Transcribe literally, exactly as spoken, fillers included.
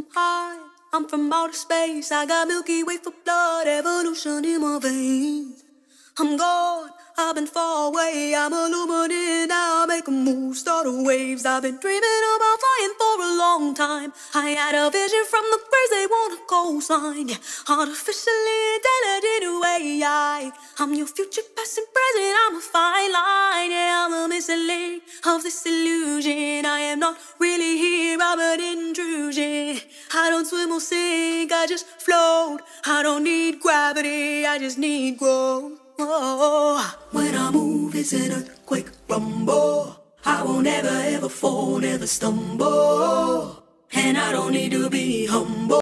high, I'm from outer space. I got Milky Way for blood, evolution in my veins. I'm God, I've been far away. I'm illuminated now, make a move, start a waves. I've been dreaming about flying for a long time. I had a vision from the birds, they want a coastline. Yeah, artificially intelligent A I. I'm your future, past and present, I'm a fine line. Yeah, I'm a missing link of this illusion. I am not really here, I'm an intrusion. I don't swim or sink, I just float. I don't need gravity, I just need growth. Oh, when I move, it's an earthquake rumble. I won't ever, ever fall, never stumble. And I don't need to be humble.